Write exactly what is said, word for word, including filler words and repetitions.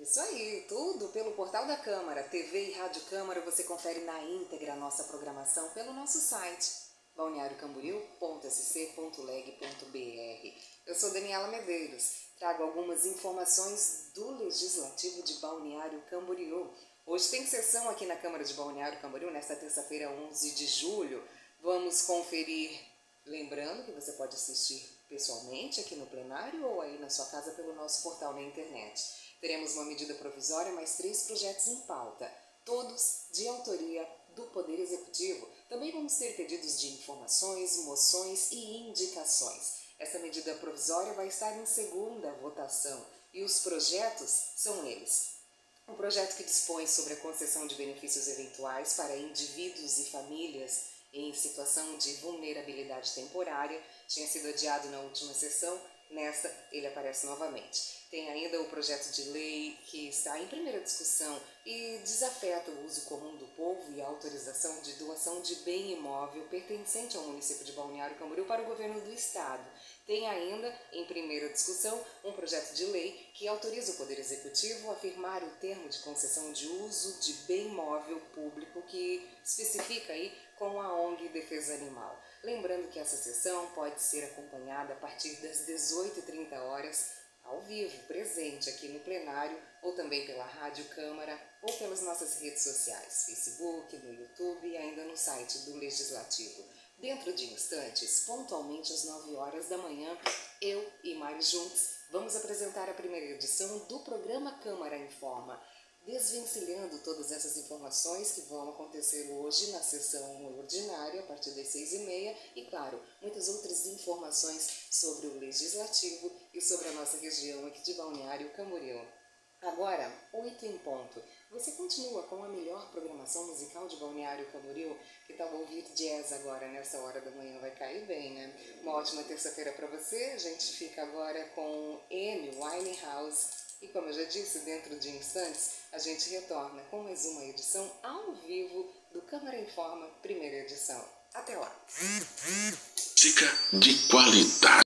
Isso aí, tudo pelo portal da Câmara, T V e Rádio Câmara. Você confere na íntegra a nossa programação pelo nosso site balneário camboriú ponto s c ponto leg ponto b r. Eu sou Daniela Medeiros, trago algumas informações do Legislativo de Balneário Camboriú. Hoje tem sessão aqui na Câmara de Balneário Camboriú, nesta terça-feira, onze de julho. Vamos conferir, lembrando que você pode assistir pessoalmente aqui no plenário ou aí na sua casa pelo nosso portal na internet. Teremos uma medida provisória, mais três projetos em pauta, todos de autoria do Poder Executivo. Também vamos ter pedidos de informações, moções e indicações. Essa medida provisória vai estar em segunda votação e os projetos são eles. Um projeto que dispõe sobre a concessão de benefícios eventuais para indivíduos e famílias em situação de vulnerabilidade temporária, tinha sido adiado na última sessão, nesta ele aparece novamente. Tem ainda o projeto de lei que está em primeira discussão e desafeta o uso comum do povo e a autorização de doação de bem imóvel pertencente ao município de Balneário Camboriú para o governo do estado. Tem ainda, em primeira discussão, um projeto de lei que autoriza o Poder Executivo a firmar o termo de concessão de uso de bem imóvel público que especifica aí com a O N G Defesa Animal. Lembrando que essa sessão pode ser acompanhada a partir das dezoito e trinta horas, ao vivo, presente aqui no plenário, ou também pela Rádio Câmara, ou pelas nossas redes sociais, Facebook, no YouTube e ainda no site do Legislativo. Dentro de instantes, pontualmente às nove horas da manhã, eu e Mari juntos vamos apresentar a primeira edição do programa Câmara Informa, desvencilhando todas essas informações que vão acontecer hoje na sessão ordinária, a partir das seis e meia, e, claro, muitas outras informações sobre o Legislativo e sobre a nossa região aqui de Balneário Camboriú. Agora, oito em ponto. Você continua com a melhor programação musical de Balneário Camboriú? Que tal ouvir jazz agora, nessa hora da manhã? Vai cair bem, né? Uma ótima terça-feira para você. A gente fica agora com Amy Winehouse. E como eu já disse, dentro de instantes, a gente retorna com mais uma edição ao vivo do Câmara Informa, primeira edição. Até lá! Música de qualidade.